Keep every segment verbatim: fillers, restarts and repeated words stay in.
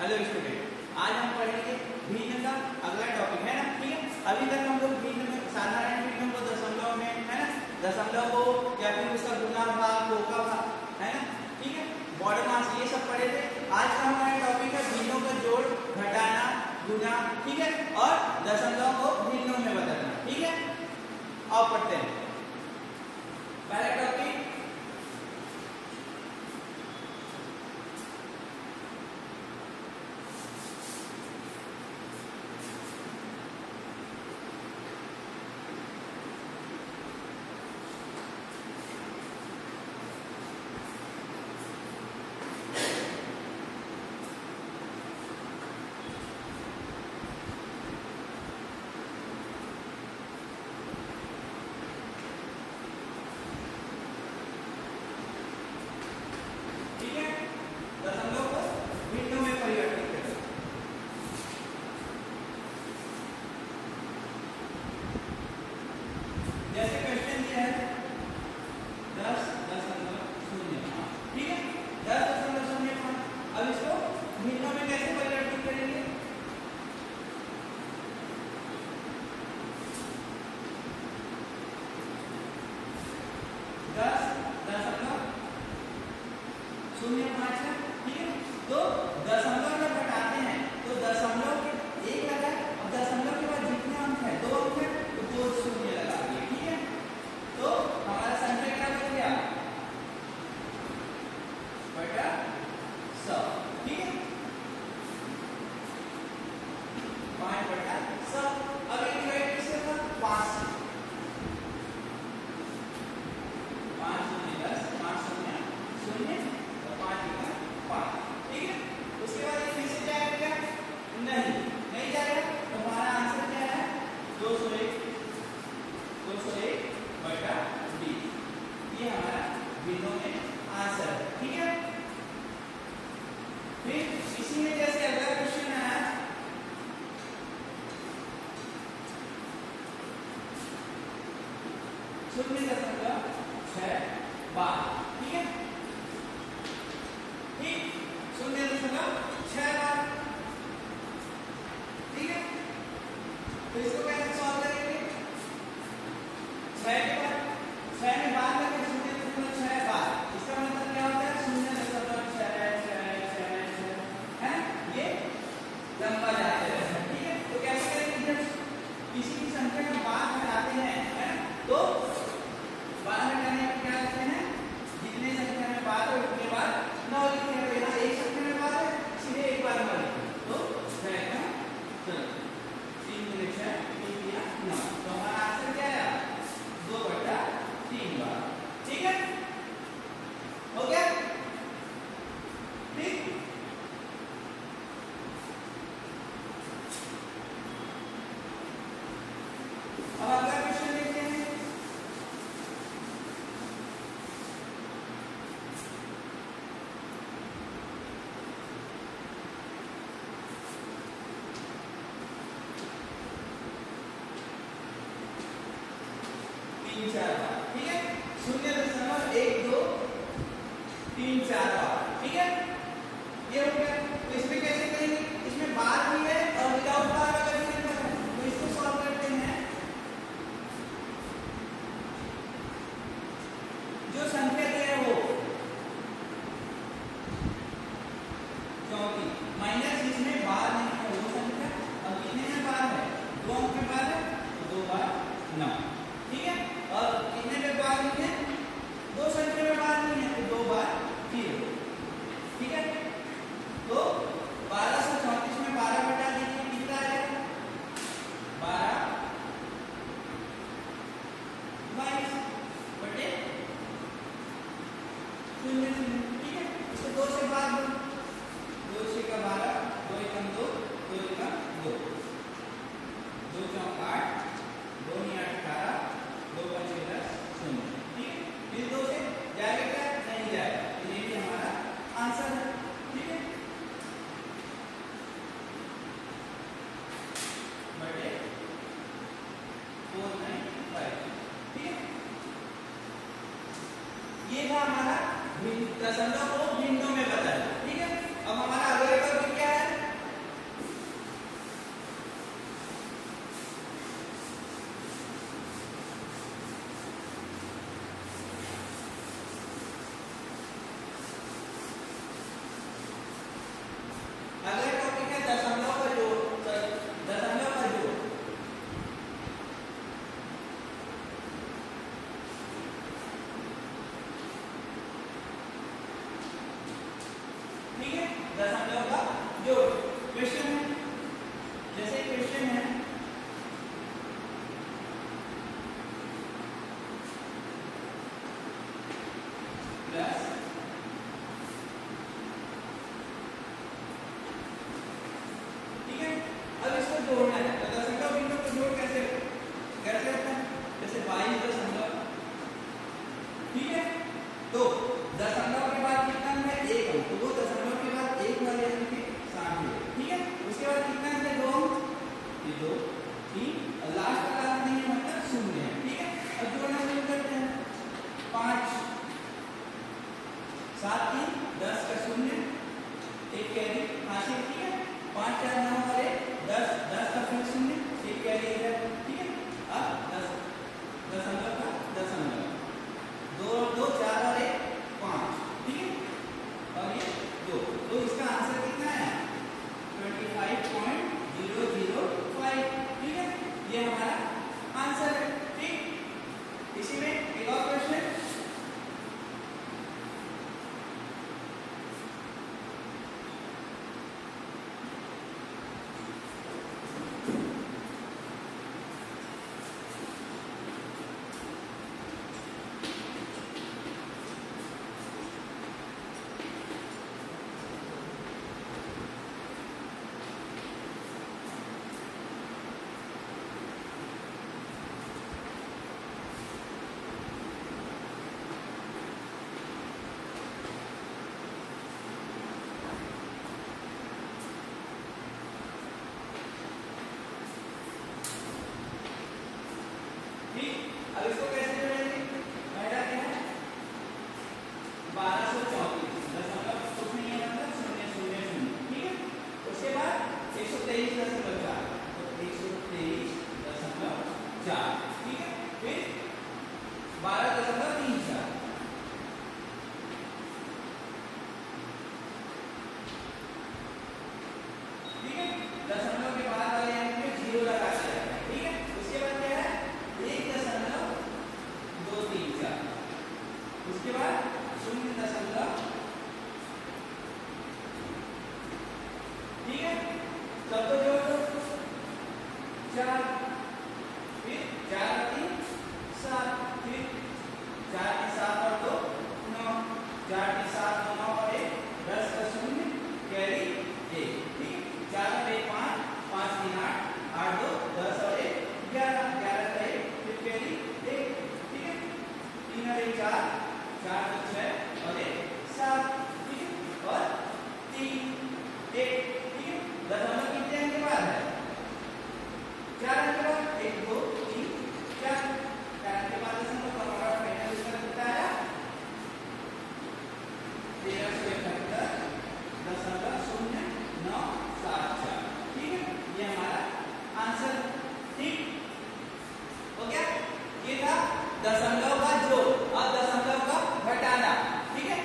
Hello student, आज हम पढ़ेंगे भिन्न का अगला टॉपिक है ना। ठीक है, अभी तक हम लोग भिन्न में साधारण भिन्नों को दशमलव में है ना, दशमलव को या फिर उसका गुना भाग होगा भाग है ना। ठीक है, मॉड मास ये सब पढ़े थे। आज का हमारा टॉपिक है भिन्नों का जोड़, घटाना, गुना। ठीक है, और दशमलव को भिन्नों में बदलना। ठीक है, अब पढ़ते हैं पहला टॉपिक। शून्य पाँच है। ठीक है, तो दशमलव जब घटाते हैं तो दशमलव के एक लगा, अब दशमलव के बाद जितने अंक है दो अंक है तो दो शून्य लगा दिए। ठीक है, तो हमारा संख्या क्या बच गया बटा सौ। ठीक है, पाँच बटा सौ। अब एक डिवाइड किससे होगा, पाँच से। पाँच शून्य दस, पाँच शून्य शून्य, ठीक है। उसके बाद ये फिर से जाएगा क्या, नहीं नहीं जाएगा, तो हमारा आंसर क्या है दो सौ एक, दो सौ एक बटा बीस। ये हमारा भिन्नों में आंसर है। ठीक है, फिर इसी में जैसे अगला क्वेश्चन आया, शून्य दशमलव छह बार। ठीक है, ठीक, शून्य दशमलव छह बार। ठीक है, तो इसको कैसे सॉल्व करेंगे, छह के बाद छह में बार करके शून्य दशमलव छह बार, इसका मतलब क्या होता है शून्य दशमलव छह छह छह छह है, ये लंबा जाते हैं। ठीक है, तो कैसे करेंगे, जब किसी की संख्या का बार घटाते हैं है ना, तो बार घटाने का क्या करते हैं, जितने संख्या में बार हो उसके बाद नौ लिखते हैं। यहाँ एक संख्या में बार है, सीधे एक बार नौ लिखते हैं, तो छह का चलो तीन गुने छह, तीन दिया नौ, तो हमारा आंसर क्या है दो बटा तीन बार। ठीक है, हो गया। ठीक, अब अगला क्वेश्चन देखते हैं। तीन चार बार। ठीक है, शून्य दशमलव एक दो तीन चार बार। ठीक है, ये हो गया। तो इसमें कैसे करेंगे, इसमें बार भी है और विदाउट बार अगर है तो इसको सॉल्व करते हैं। जो संख्या दी है वो चौंतीस माइनस जिसमें बार नहीं है वो संख्या, और कितने में बार है, दो अंक में बार है तो दो बार नौ। ठीक है, और कितने में बार नहीं है, दो संख्या में बार नहीं है तो दो बार जीरो। ठीक है, तो बारह सौ चौंतीस में बारह बटा दीजिए, कितना आएगा बारह बाईस बटे शून्य शून्य। ठीक है, इसको दो से बार दो, दो छह का बारह, दो एकम दो, दो एकम दो, दो चौक आठ, दो नी आठ अठारह, दो पंचे दस शून्य। ठीक है, फिर दो से जाएगा क्या, नहीं जाएगा, तो ये भी हमारा आंसर है। ठीक है, बटे फोर नाइन फाइव। ठीक है, ये था हमारा दशमलव को भिन्नों में बदलना। ठीक है, अब हमारा अगला टॉपिक क्या है, दशमलव का जोड़। क्वेश्चन है, जैसे क्वेश्चन है प्लस ठीक है। अब इसको जोड़ना है तो दशमलव बिंदु को जोड़ कैसे कैसे होता है, जैसे बाईस दशमलव ठीक है। तो दशमलव के बाद कितना है एक अंक, तो वो दशमलव के बाद एक वाले अंक के साथ है ठीक है। उसके बाद कितना है दो अंक, ये दो तीन और लास्ट वाला अंक नहीं है मतलब शून्य है ठीक है। अब जोड़ना शुरू करते हैं, पाँच सात तीन दस का शून्य एक कैरी हासिल ठीक है। पाँच चार नौ और एक दस, दस का फिर शून्य एक कैरी इधर ठीक है। अब दस दशमलव का दशमलव दो और दो चार और एक पाँच ठीक है। और ये दो, तो इसका आंसर कितना है पच्चीस पॉइंट ज़ीरो ज़ीरो पाँच ठीक है। ये हमारा आंसर है ठीक। इसी में एक और क्वेश्चन, अब इसको कैसे जोड़ेंगे, पहला क्या है बारह सौ चौंतीस दशमलव कुछ नहीं है मतलब शून्य शून्य शून्य ठीक है। उसके बाद एक सौ तेईस दशमलव चार, तो एक सौ तेईस दशमलव चार ठीक है। फिर बारह दशमलव तीन चार ठीक है। दशमलव के बाद वाले अंक में जीरो लगा दिया है ठीक है। उसके बाद क्या है एक दशमलव दो तीन चार, उसके बाद शून्य दशमलव ठीक है। सब तो जोड़ दो चार, फिर चार तीन सात, फिर चार के सात और दो नौ, चार के सात और नौ और एक दस का शून्य कैरी एक ठीक है। चार और एक पाँच, पाँच तीन आठ, आठ दो दस और एक ग्यारह, ग्यारह का एक फिर कैरी एक ठीक है। तीन और एक चार, चार दो छह और एक सात ठीक है। और तीन एक ठीक है। दशमलव कितने अंक के बाद है चार अंक के बाद, एक दो तीन चार, चार अंक के बाद दशमलव का हमारा फाइनल उत्तर कितना आया तेरह सौ इकहत्तर दशमलव शून्य नौ सात चार ठीक है। ये हमारा आंसर ठीक हो गया। ये था दशमलव का जोड़ और दशमलव का घटाना ठीक है।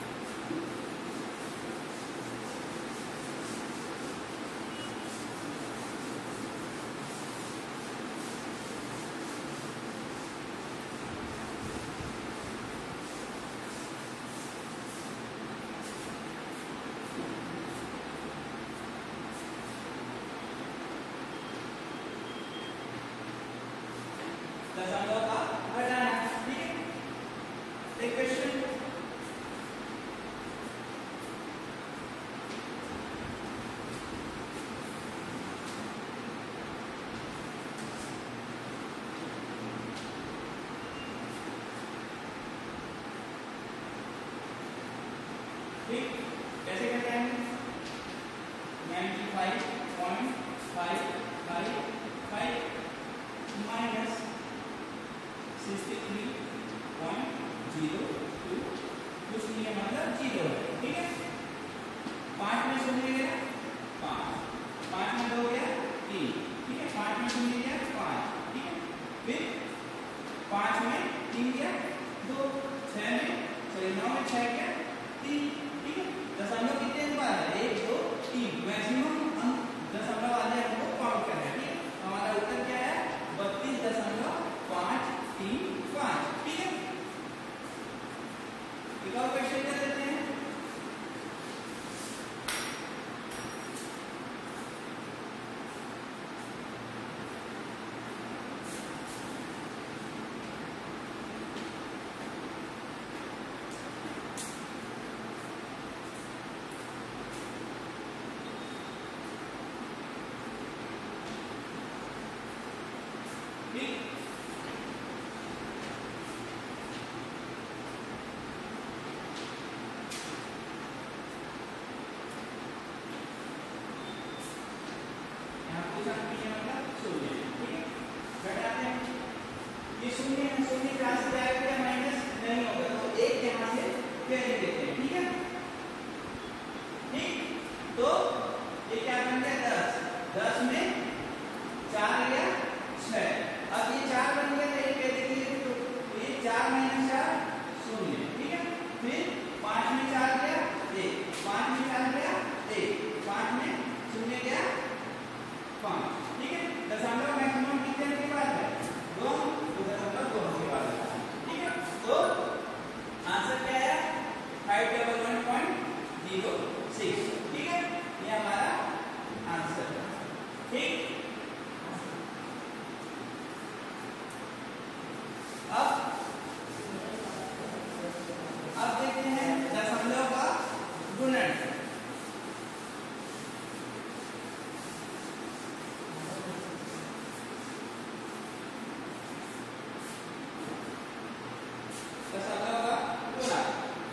दशमलव का घटाना ठीक है। एक क्वेश्चन, ठीक कैसे करते हैं पचानवे पॉइंट पाँच पाँच पाँच माइनस तिरसठ पॉइंट ज़ीरो दो कुछ नहीं है मतलब जीरो है ठीक है। पाँच में शून्य गया पाँच, पाँच में दो गया तीन ठीक है। पाँच में शून्य गया पाँच ठीक है। फिर पाँच में तीन गया दो, छह में सॉरी नौ में छह गया तीन ठीक है। दशमलव कितने अंक वाला है एक दो तीन, मैक्सिमम अंक दशमलव वाले अंक को काउंट करना है ठीक है। हमारा उत्तर क्या है बत्तीस दशमलव पाँच तीन पाँच ठीक है। एक और क्वेश्चन कर लेते हैं। शून्य है, शून्य चार से जाएगा क्या माइनस नहीं होगा, तो एक यहाँ से कैरी लेते हैं, ठीक है। ठीक, तो ये क्या बन गया दस, दस में चार गया छह, अब ये चार बन गया तो ये कैरी लिए तो ये चार माइनस चार शून्य, ठीक है। फिर पांच में चार गया एक, पांच में चार गया एक, पांच में शून्य गया पांच, ठीक है। दशमलव मैक्सिमम कितने अंक के बाद है, दो, तो दशमलव दो अंक के बाद है, ठीक है। तो आंसर क्या है five double one point zero six, ठीक है, ये हमारा आंसर है, ठीक। अब अब देखते हैं दशमलव का गुणन। दशमलव का गुणा,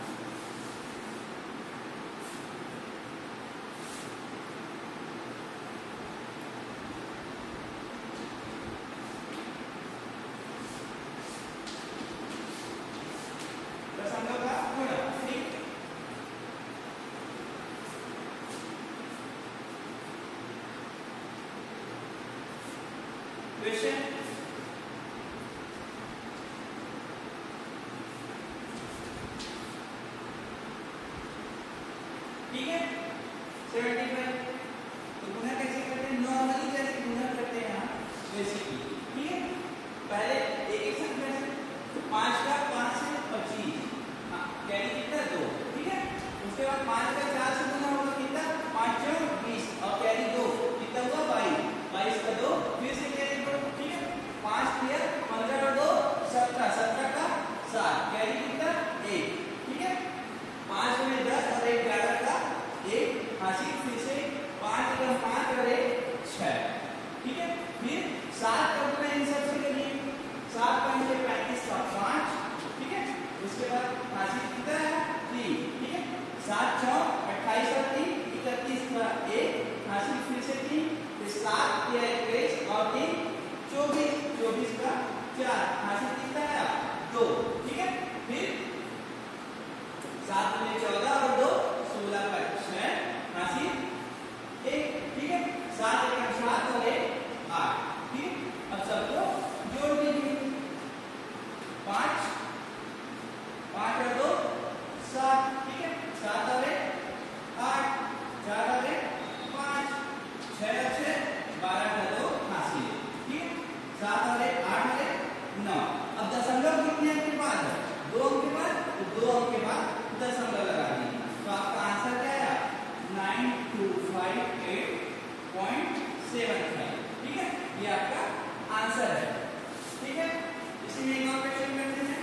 दशमलव का गुणा, ठीक। क्वेश्चन ठीक है, सेवेंटी फाइव, तो गुणा कैसे करते हैं, नॉर्मली जैसे गुणा करते हैं हम वैसे ही, ठीक है। पहले एक एक संख्या से पांच का पांच से पच्चीस, हाँ कैरी कितना दो, ठीक है। उसके बाद पांच का चार से गुणा होगा कितना, पांच चौ बीस और कैरी दो कितना हुआ बाईस, बाईस का दो फिर से कैरी दो, ठीक है। पांच किया पंद्रह और दो सत्रह, सत्रह का सात, कैरी कितना एक, ठीक है। पांच में दस और एक ग्यारह का एक हासिल, फिर से पांच का पांच और एक छह, ठीक है। फिर सात का गुणा इन सबसे करिए, सात पांच से पैंतीस का पांच, ठीक है। उसके बाद हासिल कितना है तीन, ठीक है। सात छौ अट्ठाईस और तीन इकतीस का एक हासिल, फिर से तीन, फिर सात या इक्कीस और तीन चौबीस, चौबीस का चार हासिल कितना है दो, ठीक है। फिर सात में चौदह और दो सोलह का छह हासिल एक, ठीक है। सात एक सात और एक आठ, ठीक। अब सबको जोड़ दीजिए, पांच पांच और दो सात, ठीक है। सात और एक आठ, चार और एक पांच, छह और छह बारह का दो हासिल, ठीक है। सात और एक आठ और एक नौ। अब दशमलव कितने अंक के बाद है, दो अंक के बाद, तो दो अंक के बाद दशमलव लगा दीजिए, तो आपका आंसर क्या आया nine two five eight point seven five, ठीक है। ये आपका आंसर है, ठीक है। इसी में एक और क्वेश्चन करते हैं।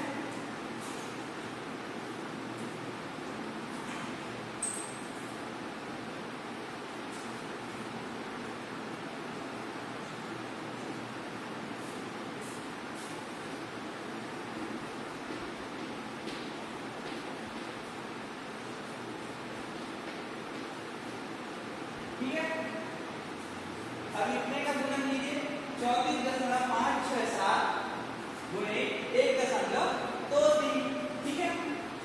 ठीक है, अब इतने का गुणन कीजिए, चौबीस दशमलव पांच छह सात गुणे एक दशमलव दो तीन, ठीक है।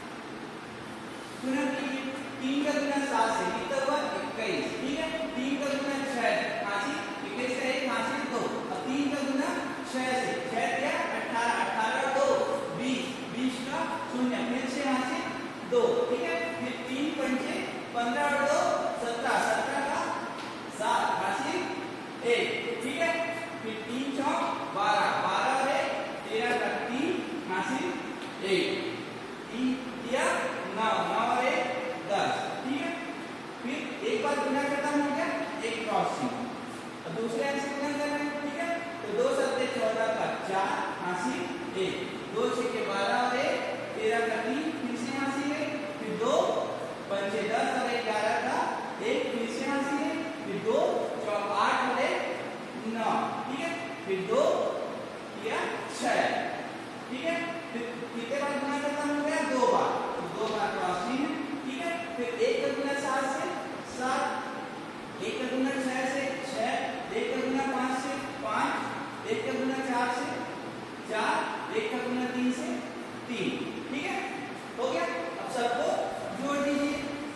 गुणन कीजिए, तीन का गुना सात से कितना हुआ इक्कीस, ठीक है। तीन का गुना छह हासिल, इक्कीस का एक हासिल दो, अब तीन का गुना छह से, छह क्या अठारह, अठारह दो बीस, बीस का शून्य फिर से हासिल दो, ठीक है। फिर तीन पंचे पंद्रह और दो सत्रह, सत्रह का सात हासिल एक, ठीक है। फिर तीन चौक बारह, बारह और एक तेरह का तीन हासिल एक, तीन दिया नौ, नौ और एक दस, ठीक है। फिर एक बार गुना खत्म हो गया, एक क्रॉस चिन्ह, दूसरे अंक से गुना कर रहे हैं, ठीक है। तो दो सत्ते चौदह का चार हासिल एक, दो छह के बारह और एक तेरह का तीन फिर से हासिल एक, फिर दो पंचे दस और एक ग्यारह का एक फिर से हासिल एक, फिर दो चौक आठ और एक नौ, ठीक है। फिर दो किया छह, ठीक है। फिर कितने बार गुना खत्म हो गया, दो बार, तो दो बार क्रॉस चिन्ह, ठीक है। फिर एक का गुना सात से सात, एक का गुना छह से छह, एक का गुना पांच से पांच, एक का गुना चार से चार, एक का गुना तीन से तीन, ठीक है, हो गया। अब सबको जोड़ दीजिए,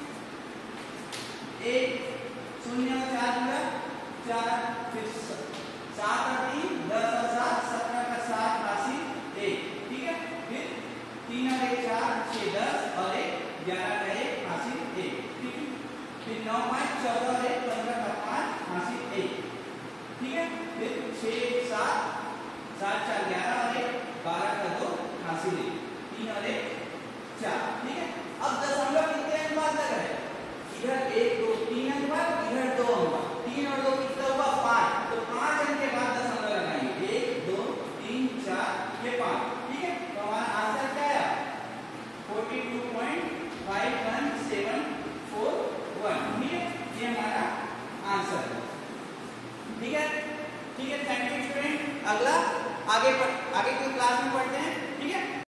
एक शून्य और चार जुड़ा चार, फिर सात और तीन दस और सात सत्रह का सात हासिल एक, ठीक है, फिर तीन और एक चार छह दस और एक ग्यारह का एक हासिल एक, ठीक है, फिर नौ पाँच चौदह और एक पंद्रह का पाँच हासिल एक, ठीक है, फिर छह सात सात चार ग्यारह और एक बारह का दो हासिल एक, तीन और एक चार, ठीक है। अब दशमलव कितने अंक बाद लग रहे हैं, इधर एक दो तीन अंक बाद, इधर दो अंक बाद, तीन और दो कितना हुआ पाँच, तो पाँच अंक के बाद दशमलव लगाएंगे, एक दो तीन चार ये पाँच, ठीक है। तो हमारा आंसर क्या है forty two point five one seven four one, ठीक है, ये हमारा आंसर है, ठीक है, ठीक है। Thank you student. अगला आगे पढ़ आगे की क्लास में पढ़ते हैं, ठीक है।